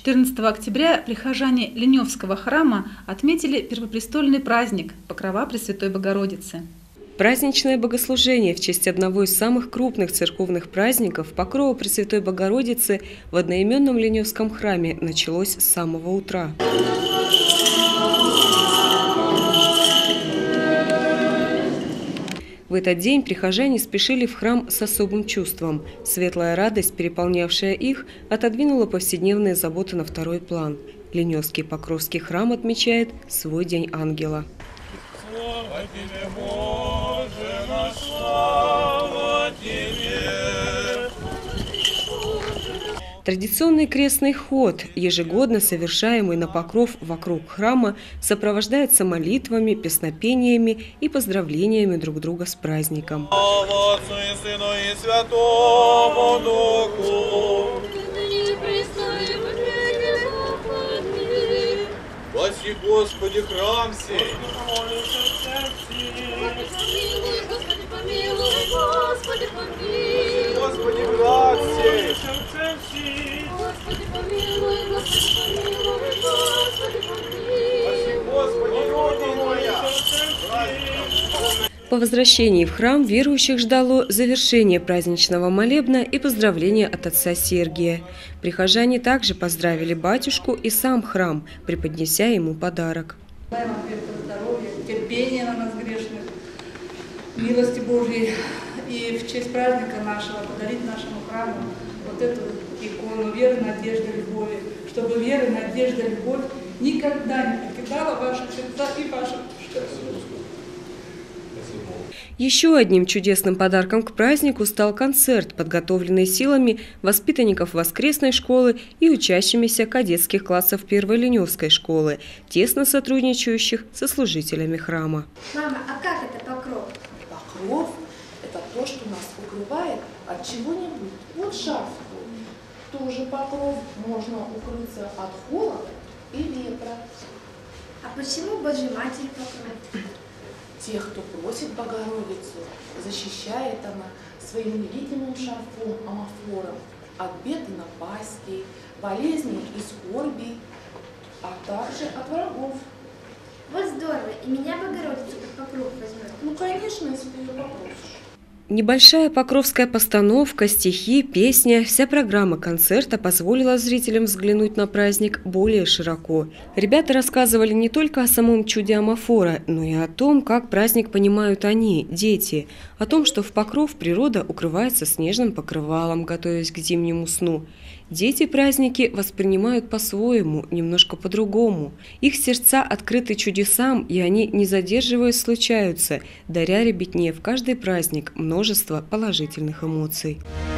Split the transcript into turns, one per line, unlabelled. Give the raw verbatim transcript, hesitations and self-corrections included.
четырнадцатого октября прихожане Леневского храма отметили первопрестольный праздник Покрова Пресвятой Богородицы.
Праздничное богослужение в честь одного из самых крупных церковных праздников Покрова Пресвятой Богородицы в одноименном Леневском храме началось с самого утра. В этот день прихожане спешили в храм с особым чувством. Светлая радость, переполнявшая их, отодвинула повседневные заботы на второй план. Леневский Покровский храм отмечает свой День ангела.
Слава тебе, Боже наш, слава тебе!
Традиционный крестный ход, ежегодно совершаемый на Покров вокруг храма, сопровождается молитвами, песнопениями и поздравлениями друг друга с праздником.
Слава Отцу и Сыну и Святому Духу! Спаси, Господи, храм сей!
Господи, помилуй, Господи, помилуй,
Господи, град сей!
Господи, помилуй, Господи, помилуй, Господи, помилуй.
Господи, Господи, моя!
По возвращении в храм верующих ждало завершение праздничного молебна и поздравления от отца Сергия. Прихожане также поздравили батюшку и сам храм, преподнеся ему подарок.
Дай нам крепкого здоровья, терпения на нас грешных, милости Божьей. И в честь праздника нашего подарить нашему храму вот эту икону веры, надежды, любови, чтобы вера, надежда, любовь никогда не покидала ваши сердца и ваши души.
Еще одним чудесным подарком к празднику стал концерт, подготовленный силами воспитанников воскресной школы и учащимися кадетских классов первой Леневской школы, тесно сотрудничающих со служителями храма.
Мама, а как это покров?
Покров – это то, что нас укрывает от чего-нибудь. Вот шарф. Тоже покров, можно укрыться от холода и ветра.
А почему Божья Матерь покров?
Тех, кто просит Богородицу, защищает она своим невидимым шарфом, амафором от бед и напастей, болезней и скорбей, а также от врагов.
Вот здорово, и меня Богородица под покров возьмет.
Ну, конечно, если ты ее попросишь.
Небольшая покровская постановка, стихи, песня, вся программа концерта позволила зрителям взглянуть на праздник более широко. Ребята рассказывали не только о самом чуде амафора, но и о том, как праздник понимают они, дети, о том, что в Покров природа укрывается снежным покрывалом, готовясь к зимнему сну. Дети праздники воспринимают по-своему, немножко по-другому. Их сердца открыты чудесам, и они, не задерживаясь, случаются, даря ребятне в каждый праздник множество положительных эмоций.